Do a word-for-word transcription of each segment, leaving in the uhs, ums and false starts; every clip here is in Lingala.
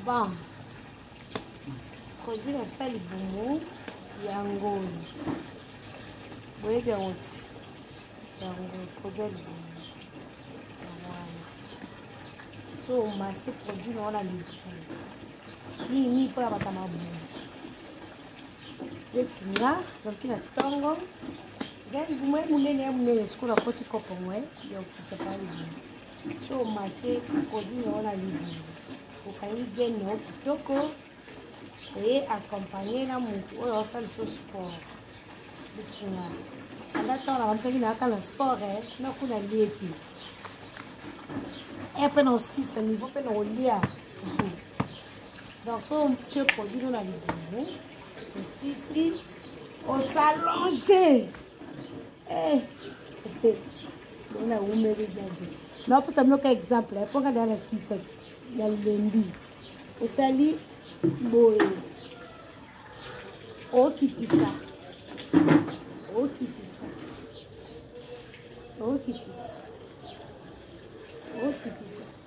Bon. Produit comme ça, les boumous. Yango. Vous voyez bien aussi. Yango. Produit les boumous. So, on m'a ces produits, on a les boumous. Ni, ni, pour la batama boumous. C'est là, donc il y a tango. J'ai dit, moi, je suis venu à ce qu'on a petit copain, moi, il y a un petit peu de so, on m'a ces produits, on a les boumous. Pour qu'on y gagne un petit peu. Et accompagner la mouille au sol sur sport. En attendant, on peut dire que le sport est non qu'on a lié ici. Et puis on six ce niveau, puis on lié. Donc on peut produire dans la vie. Aussi si on s'allonge. Eh, on a où me dire. Non pour ça me un exemple. Pour regarder la six, il y a le lundi. Au sali. Boy. Oh, qui dit ça? Oh, qui dit ça? Oh, qui dit ça? Oh, qui dit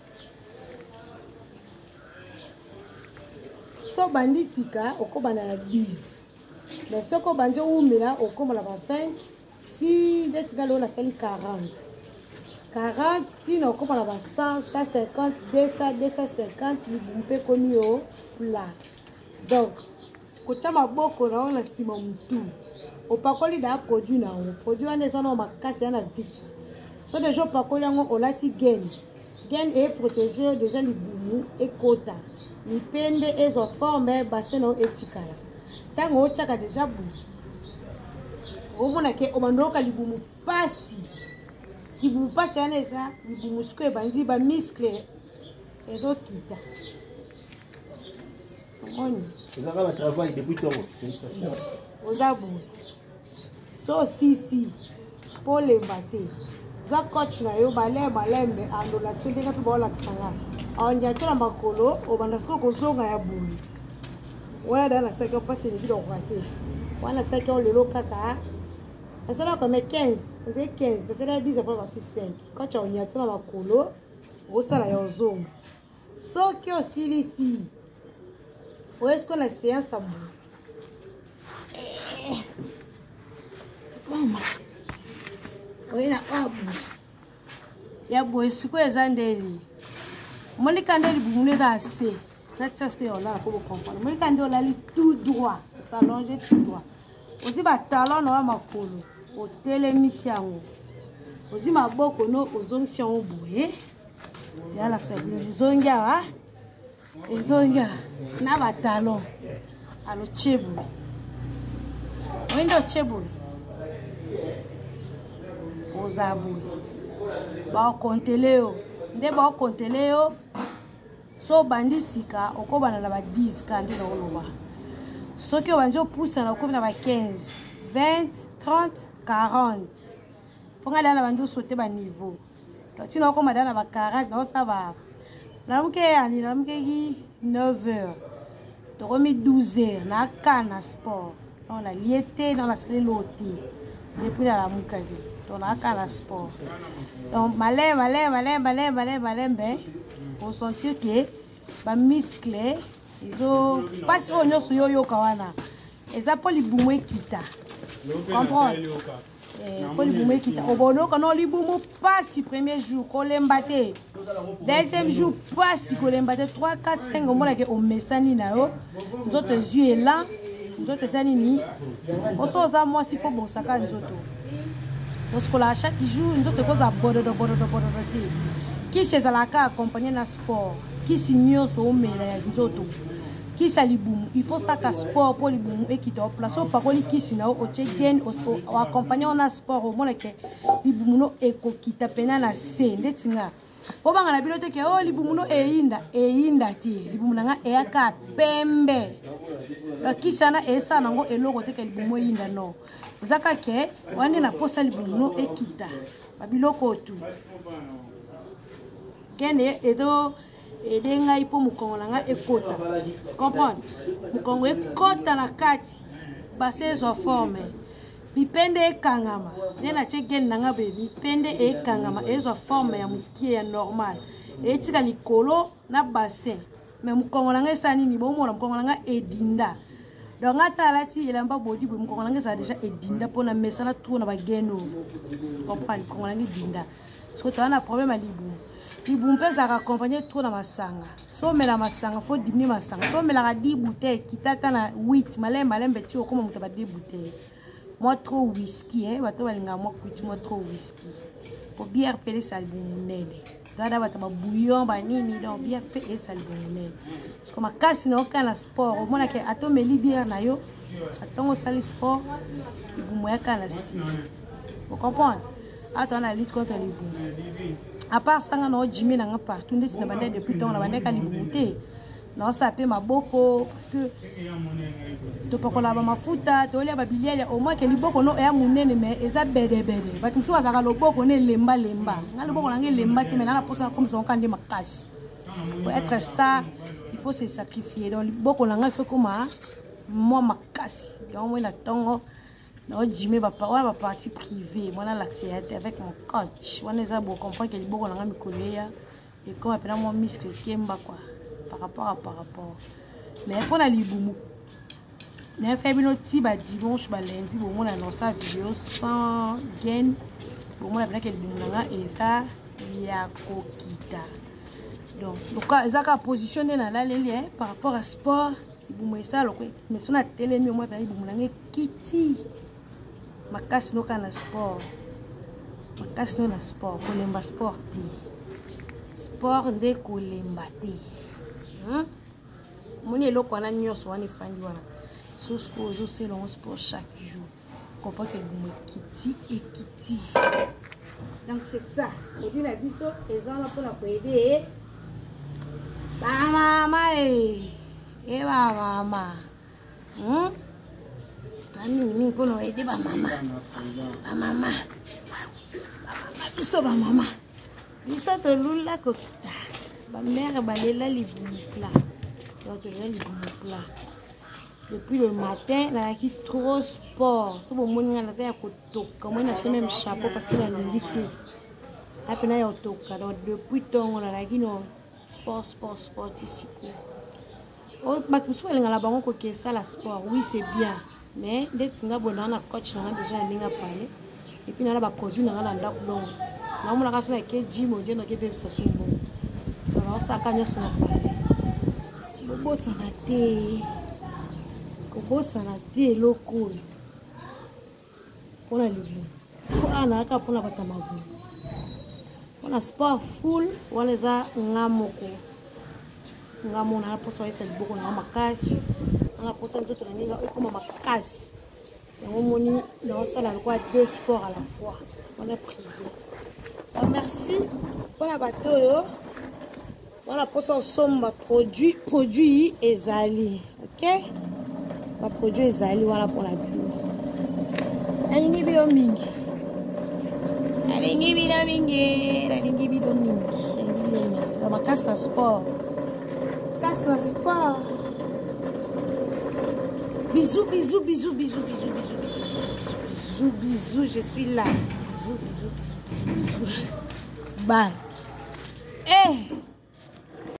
ça? So, bandi sika, oko banana dix. Mais ce qu'on bandi ou mila, oko la vingt. Si, d'être là, on a sali quarante. quarante, si, on a la cent, cent cinquante, deux cents, deux cent cinquante, on peut commis au plat. Donc, quand tu as beaucoup de gens qui sont tout, on peut pas les produits na on produit en essayant de casser en vite. So des gens pas les on l'a dit gain, gain est protégé déjà les boumous et quota, les pende et les formes bassin non étikala. Tant on tchaka déjà bou. On voit que on mandoka les boumous passi, les boumous passi en esa, les boumous que bandi ba muscle et d'autres kita. Vous avez un travail depuis tout le monde. Vous avez so si si pour les battre. Za coach na yo balé balé mais ando la tchende na pour la tsanga. On y a tout la makolo au bandasko ko zonga ya bulu. Wala dans la cinq passe les vidéos raté. Wala cinq le lokaka. Ça là comme quinze, c'est quinze, ça là dix après c'est cinq. Quand on y a tout la makolo, au sala ya zonga. So que aussi ici. Où est-ce qu'on a séance à bout? Maman. Oui, na abu. Ya boy, ce que les andeli. Moi, les candeli, vous voulez assez. C'est ce que on a pour comprendre. Moi, les candeli, on a tout droit. S'allonger tout droit. Aussi, ma talon, on a ma colo. Au télémission. Aussi, ma boque, on a aux onctions au bout. Il y a la zonga, hein? Et donc, na batalon à le chebou. Window chebou. Aux abou. Ba konteleo. Nde ba konteleo. So bandi sika, oko bana na ba dix kandi na oloba. So ki banjo pousse na oko na ba quinze, vingt, trente, quarante. Ponga na banjo sauter ba niveau. Donc tu na oko madana ba quarante, non ça va. La mouke yani la mouke neuf heures. Tu remis douze heures na kana sport. On a liété dans la salle loti. Depuis la mouke on a kana sport. Donc malin malin malin malin malin malin ben pour sentir que ba muscles ils ont pas si on yo yo kawana. Et ça pour les boumé kita. Comprends? Pour les boumé kita. Au bono quand on les boumou pas si premier jour qu'on l'embaté. Deuxième jour pas si qu'on l'embaté trois quatre cinq au moins que on met ça ni na yo. Nous autres yeux est là. Nous autres ça ni ni. Pour ça moi s'il faut bon ça quand nous autres. Parce que là chaque jour nous autres cause à border de border de border de. Qui c'est la ka accompagner na sport. Qui signore so mele nous autres. Qui sali boum, il faut ça qu'à sport pour les boum et qui te place au parole qui sina au tchegen au accompagner on a sport au moins que les boum no eko qui tapena na se ndetinga po banga na bilote ke oh les boum no e inda e inda ti les boum nga e aka pembe la qui sana e sana ngo eloko te ke les boum inda no zaka ke wande na posa les boum no e kita babiloko tu kene edo et des gars pour me connaître et kota comprendre me connaître kota na kati basé sur forme bipende e kangama nena chegen nanga baby pende e kangama e sur forme ya mukie ya normal e tika likolo na bassin mais mukongolanga sani ni bon mon mukongolanga edinda donc ata lati il a pas body bo mukongolanga ça déjà edinda pour na mesana tout na bageno comprendre mukongolanga edinda parce que tu as un problème à libu libu mpeza accompagner trop na masanga so mela masanga faut diminuer masanga so mela ka dix bouteilles kitata na huit malem malem beti okoma muta ba dix bouteilles moi trop whisky hein bato balinga moi kuti moi trop whisky pour bière pelé ça libu nene dada bata ba bouillon ba nini donc bière pelé ça libu nene parce que ma casse na aucun sport au moins que atomeli bière na yo atongo sali sport libu moya kana si vous comprenez attends la lutte contre les bouts à part ça on a Jimmy na partout ndeti na bande depuis temps na bande ka libumuté na sapé maboko parce que to pakola ba mafuta to lia ba biliele au moins que liboko no ya munene mais eza bede bede batu so azaka loboko ne lemba lemba na loboko na nge lemba te mais na posa comme ça on kande makasi pour être star il faut se sacrifier donc liboko na nga fait comme moi makasi donc moi la tongo non, Jimmy va pas la partie privée. Moi, j'ai l'accès avec mon coach. Moi, j'ai beau comprendre que les beaux on a mis collé et comme après mon muscle kemba quoi par rapport à par rapport. Mais pour la liboumou, j'ai fait une autre bah dimanche bah lundi bon moi on a sa vidéo sans gain. Bon moi après que le liboumou est là ya kokita. Donc donc ils ont positionné dans la ligne par rapport à sport. Liboumou ça le mais sur la télé moi bah liboumou là kiti. Makasi no kana sport makasi no na sport kolemba sport ti sport nde kolemba ti hein moni eloko na nyoso wana fandi wana sosko zo selon sport chaque jour comprend que vous me kiti et kiti donc c'est ça aujourd'hui la biso ezana pour la aider ba mama eh eh ba mama hein Ami mimi kono aider ba mama. Ba mama. Ba mama biso ba mama. Biso to lula ko kita. Ba mère balela libumukla. Donc là libumukla. Depuis le matin, là qui trop sport. So bon moni ngala za ko toka. Moi na même chapeau parce que la limité. Après na yo toka. Donc depuis ton là qui no sport sport sport ici ko. Oh ba kuso ngala bango ko ke ça la sport. Oui, c'est bien. Mais dès que nga bona na coach na déjà ndinga parler et puis na ba produit na na ndako longo na mona ka sala ke gym o je na ke pe sa sumbo na sa ka nyoso na parler bobo sana te bobo sana te loko pona libu ko ana ka pona bata mabu pona sport full wala za ngamoko ngamona na poso isa liboko na makasi on a posé un truc comme ma casse. On moni dans ça là quoi deux sports à la fois. On est privé. Alors, merci pour la bateau. On a posé ensemble produit produit ezali. OK? Ma produit ezali voilà pour la bio. Alingi bio mingi. Alingi bio mingi, alingi bio mingi. On va casse le sport. Casse le sport. Bisous, bisous, bisous, bisous, bisous, bisous, bisous, bisous, bisous, bisous, je suis là. Bisous, bisous, bisous, bisous, bisous. Bye.